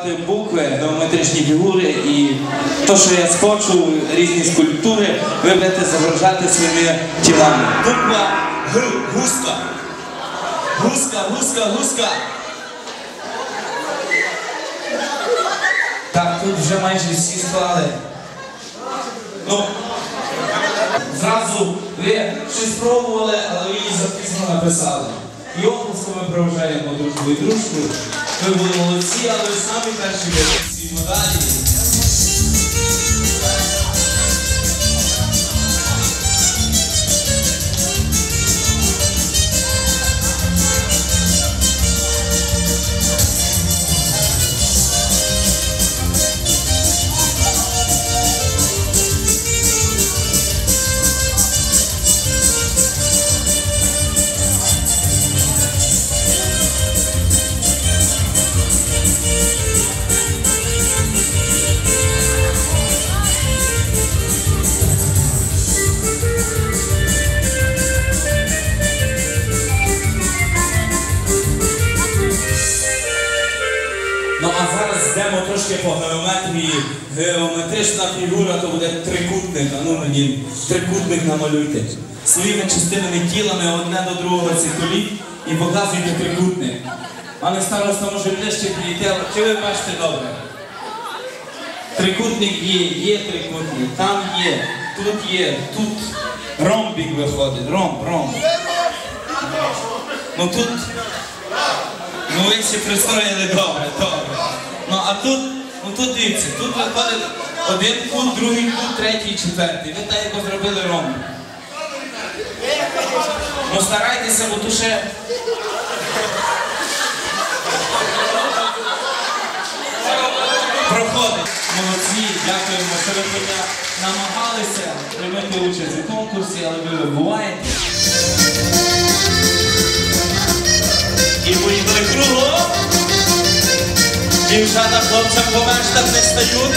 малювати букви, геометричні фігури і то, що я схочу, різні скульптури, ви будете зображати своїми тілами. Буква Г. Гуска. Гуска, гуска, гуска. Так, тут вже майже всі склали. Ну, зразу ви щось пробували, але ви її запізно написали. І оплеском ми проважаємо дружбу і дружбу. Ви були молодці, але ви самі перші в цій медалі. Ну а зараз йдемо трошки по геометрії. Геометрична фігура то буде трикутник. А ну мені трикутник намалюйте. Своїми частинами тілами одне до другого циколіть і показуйте трикутник. Пане староста, може ближче підійти, чи ви бачите добре? Трикутник є трикутник, там є, тут ромбік виходить, ромб. Ну тут, ну ви всі пристроїли добре. Ну а тут дивіться, тут виходить один кут, другий кут, третій, четвертий. Ви так як зробили ромб. Ну старайтеся, бо тут ще... Проходить. Молодці, дякуємо, що ви намагалися приймати участь у конкурсі, але ви вибуваєте. І поїхали кругом. Дівчата хлопцям поменш так не стають.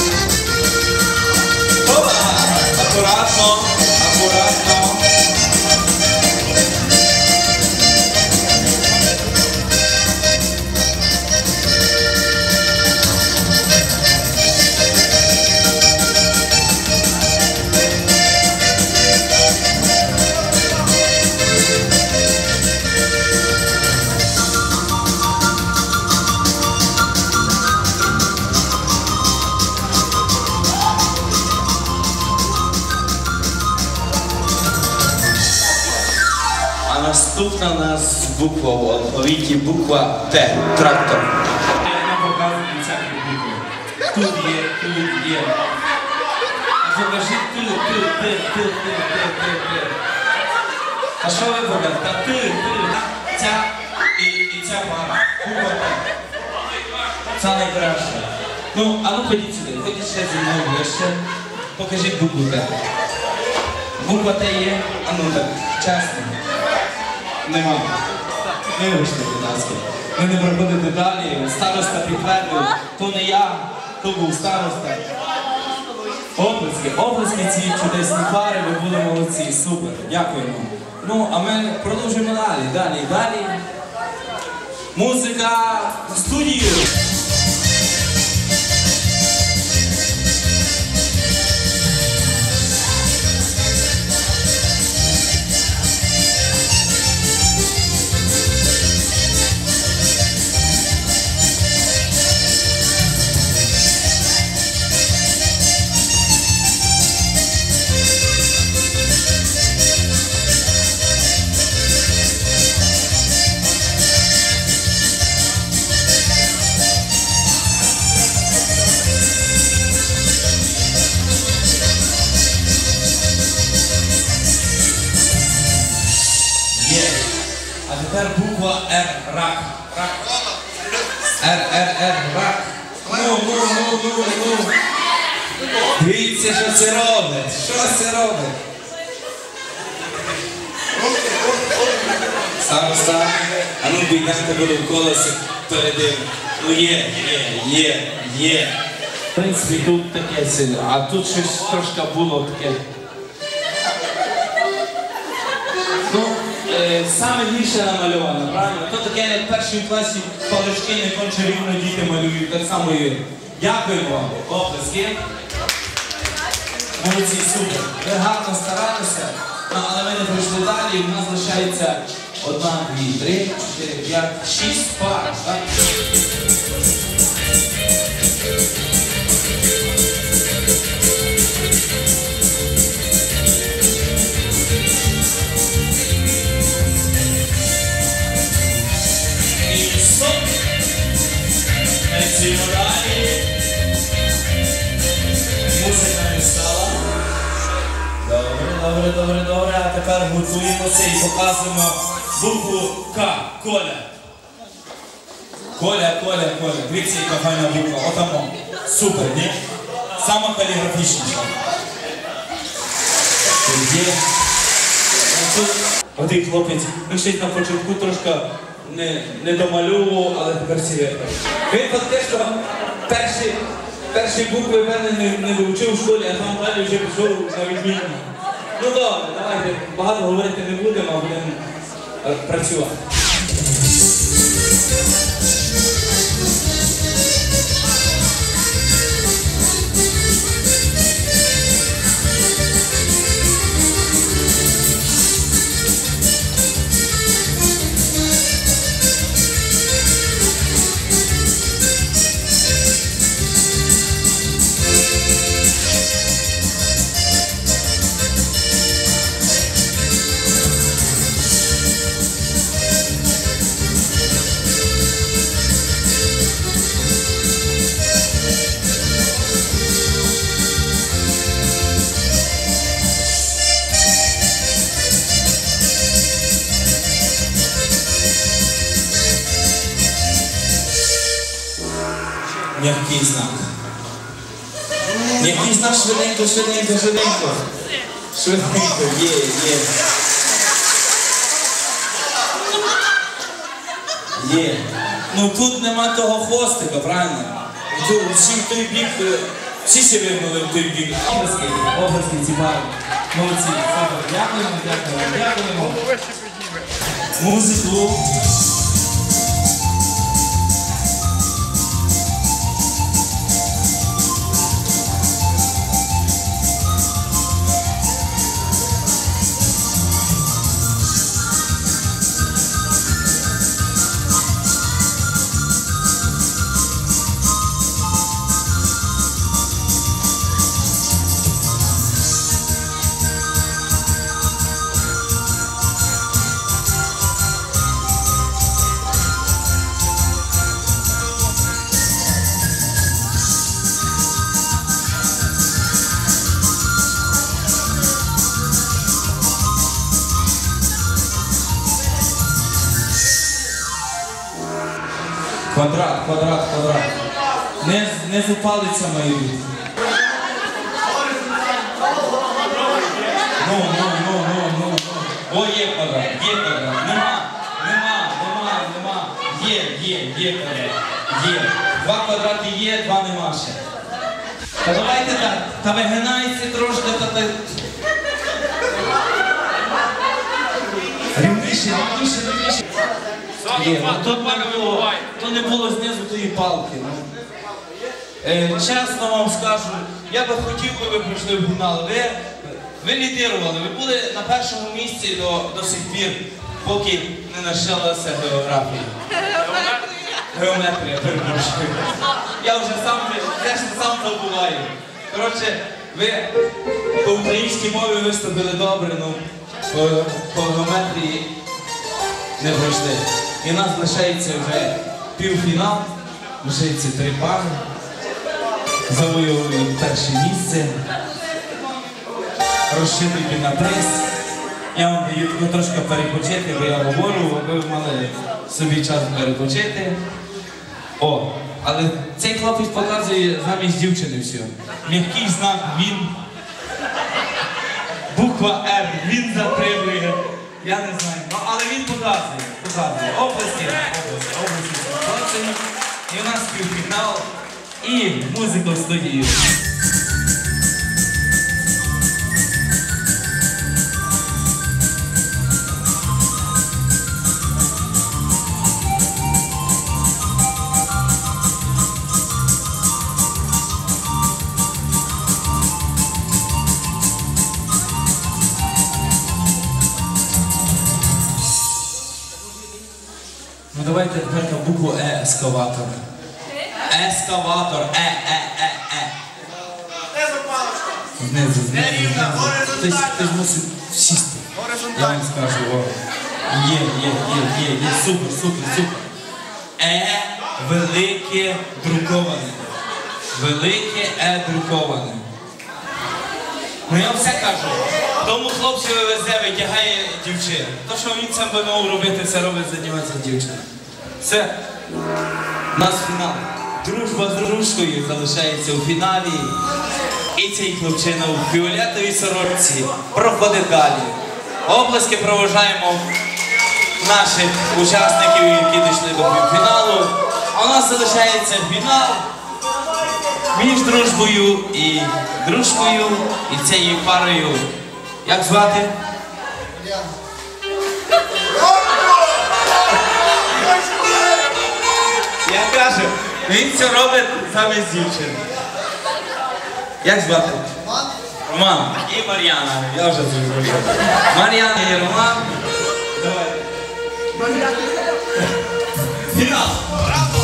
Опа! Акуратно. Наступна у нас буква в алфавіті, буква Т. Трактор. Я показую всякі букви. Тут є. А покажіть ти. А що ви покажете? Та ти. Ця і ця пара. Буква Т. Це найкраще. Ну, а ну ходіть сюди. Ходіть ще зі мною ближче. Покажіть букву Т. Буква Т є. А ну так, чесно. Нема. Вибачте, будь ласка. Ви не проходите далі. Староста підтвердив. То не я, то був староста. Оплески ці чудесні пари, ви були молодці. Супер. Дякуємо. Ну, а ми продовжуємо далі. Музика в студію. А тепер буква Р. Рак. Рак. Ну. Дивіться, що це робить. Староста, а ну бігнете буде в колесі передив. Ну є. В принципі, тут таке сильно, а тут щось трошки було таке. Ну, саме гірше намальовано, правильно? То таке, як в першій класі палички не конче рівно діти малюють, так само і ви. Дякуємо вам, оплески. Молодці, супер. Ви гарно старалися, але ми не пройшли далі, у нас залишається 1, 2, 3, 4, 5, 6 пар. Так? Музика не стала. Добре. А тепер готуємося і показуємо букву К. Коля. Коля. Дивіться, яка файна буква. Отамо. Супер, ні? Сама каліграфічніша. Один хлопець, він ще на початку трошки не домальовував, але тепер всі виправив. Він фактично перші букви в мене не вивчив в школі, а там далі вже пішов на відмінні. Ну добре, давайте, багато говорити не будемо, а будемо працювати. М'який знак. М'який знак швиденько. Є. Ну тут нема того хвостика, правильно? Всі в той бік, всі ще вигнули в той бік. Обласки ці пари. Молодці, супер. Дякуємо. Музику. Квадрат. Не зупалиться мої люди. Ну. О, є квадрат. Нема. Є квадрат. Є. 2 квадрати є, 2 нема ще. Та давайте так, та вигинайте трошки, Рівніше. То не було знизу тої палки. Чесно вам скажу, я би хотів, би ви прийшли в фінал. Ви лідирували, ви були на першому місці до сих пір, поки не навчилася географія. Геометрія, перепрошую. Я вже сам забуваю. Коротше, ви по українській мові виступили добре, ну по геометрії не пройшли. І нас лишається вже півфінал, лишається 3 пари. Завоюють перше місце. Розчитуйте на приз. Я вам даю трошки перепочити, бо я говорю, ви мали собі час перепочити. О, але цей хлопець показує замість дівчини все. М'який знак він. Буква Р, він затримує. Я не знаю, але він показує. Області. І у нас півфінал, і музика в студії. букву Е, ескаватор. Ескаватор, Знизу. Хтось мусить сісти. Я вам скажу, о. Є, супер. Велике друковане. Велике друковане. Ну я все кажу, тому хлопцеві везе витягає дівчин. То, що він сам би мав робити, це робить займатися дівчина. Все, у нас фінал. Дружба з дружкою залишається у фіналі. І цей хлопчина у фіолетовій сорочці проходить далі. Оплески проважаємо наших учасників, які дійшли до півфіналу. А у нас залишається фінал між дружбою і дружкою, і цією парою. Як звати? Я кажу, він це робить замість дівчини. Як звати? Роман. І Мар'яна. Я вже зрозумів. Мар'яна і Роман. Давай. Фінал. Браво!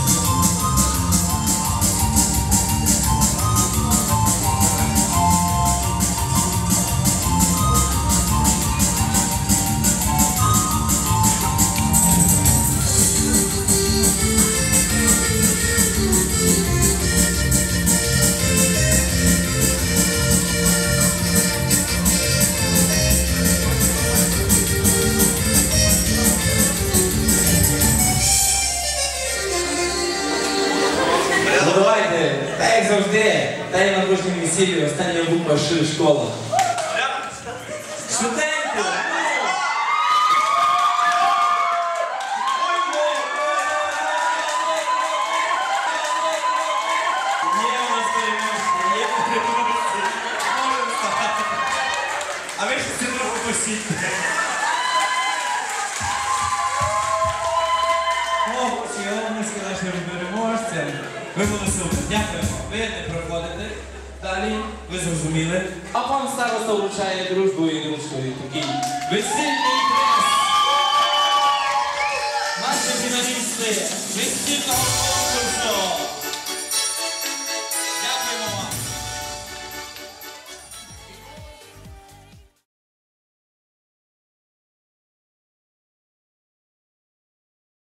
Давайте, так як завжди, та й на кожній весіллі остання буква Ш – школа. Швиденько! Є у нас переможці, є переможці. Можемо ставати. А ви ще це трохи посідьте. Головне нашим переможцям. Ви були супер. Дякуємо. Ви не проходите. Далі ви зрозуміли. А пан староста вручає дружбою і дружкою. Такий весільний прес. Наші фіналісти весільного